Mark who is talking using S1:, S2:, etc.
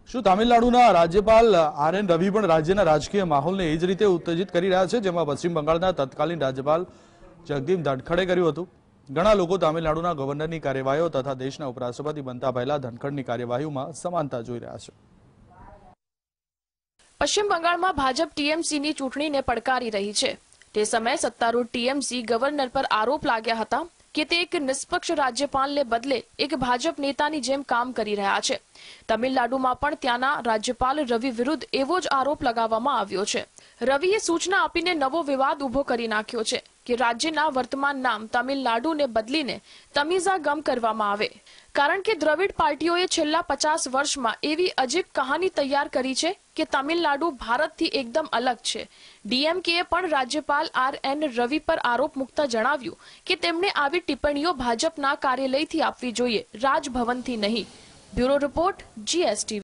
S1: શું તામિલનાડુના રાજ્યપાલ આર.એન. રવિ પણ રાજ્યના રાજકીય માહોલને એ જ રીતે ઉત્તેજિત કરી રહ્યા છે, જેમાં પશ્ચિમ બંગાળના તત્કાલીન રાજ્યપાલ જગદીપ ધનખડે કર્યું હતું? ઘણા લોકો તામિલનાડુના ગવર્નરની કાર્યવાહીઓ તથા દેશના ઉપરાષ્ટ્રપતિ બનતા પહેલા ધનખડની કાર્યવાહીઓમાં સમાનતા જોઈ રહ્યા છે.
S2: પશ્ચિમ બંગાળમાં ભાજપ ટીએમસીની ચૂંટણીને પડકારી રહી છે. તે સમયે સત્તારૂઢ ટીએમસી ગવર્નર પર આરોપ લાગ્યા હતા કે તે એક નિષ્પક્ષ રાજ્યપાલને બદલે એક ભાજપ નેતાની જેમ કામ કરી રહ્યા છે. તમિલનાડુમાં પણ ત્યાંના રાજ્યપાલ રવિ વિરુદ્ધ એવો જ આરોપ લગાવવામાં આવ્યો છે. રવિએ સૂચના આપીને નવો વિવાદ ઉભો કરી નાખ્યો છે કે રાજ્યના વર્તમાન નામ તમિલનાડુને બદલીને તમિઝાગમ કરવામાં આવે, કારણ કે દ્રવિડ પાર્ટીઓએ છેલ્લા 50 વર્ષમાં એવી અજીબ કહાની તૈયાર કરી છે કે તમિલનાડુ ભારતથી એકદમ અલગ છે. ડીએમકેએ પણ રાજ્યપાલ આર.એન. રવિ પર આરોપ મૂકતા જણાવ્યું કે તેમણે આવી ટિપ્પણીઓ ભાજપના કાર્યાલયથી આપવી જોઈએ, રાજભવનથી નહીં. Bureau report, GSTV.